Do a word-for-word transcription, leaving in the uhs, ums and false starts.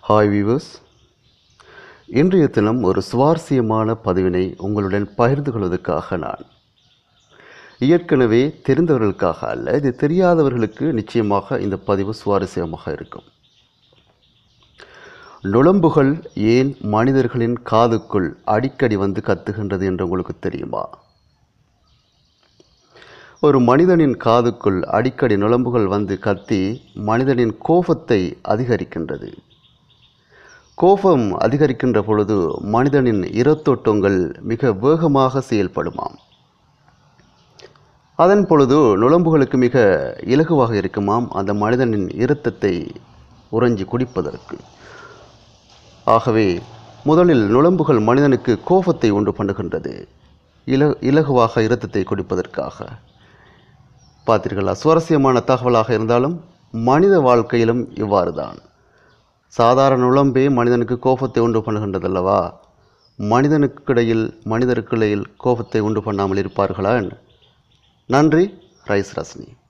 Hi viewers, இன்றைய தினம் ஒரு சுவாரஸ்யமான பதிவினை உங்களுடன் பகிர்ந்து கொள்வதற்காக நான் ஏற்கனவே தெரிந்தவர்களுக்காக அல்ல, இது தெரியாதவர்களுக்கு நிச்சயமாக இந்த பதிவு சுவாரஸ்யமாக இருக்கும். நுளம்புகள் ஏன் மனிதர்களின் காதுக்குள் அடிக்கடி வந்து கத்துகின்றது என்று உங்களுக்கு தெரியுமா? ஒரு மனிதனின் காதுக்குள் அடிக்கடி நுளம்புகள் வந்து கத்தி மனிதனின் கோபத்தை அதிகரிக்கின்றது. கோபம் அதிகரிக்கின்ற பொழுது மனிதனின் இரத்தோட்டங்கள் மிக வேகமாக செயல்படுமாம். அதன் பொழுது நுளம்புகளுக்கு மிக இலகுவாக இருக்குமாம் அந்த மனிதனின் இரத்தத்தை உறைஞ்சி குடிப்பதற்கு. ஆகவே முதலில் நுளம்புகள் மனிதனுக்கு கோபத்தை உண்டு பண்ணுகின்றது, இல இலகுவாக இரத்தத்தை குடிப்பதற்காக. பார்த்தீர்களா? சுவாரஸ்யமான தகவலாக இருந்தாலும் மனித வாழ்க்கையிலும் இவ்வாறு தான். சாதாரண நுளம்பே மனிதனுக்கு கோபத்தை உண்டு பண்ணுகின்றதல்லவா? மனிதனுக்கிடையில் மனிதருக்கிடையில் கோபத்தை உண்டு பண்ணாமல் இருப்பார்களா? நன்றி. ரைஸ் ரஸ்னி.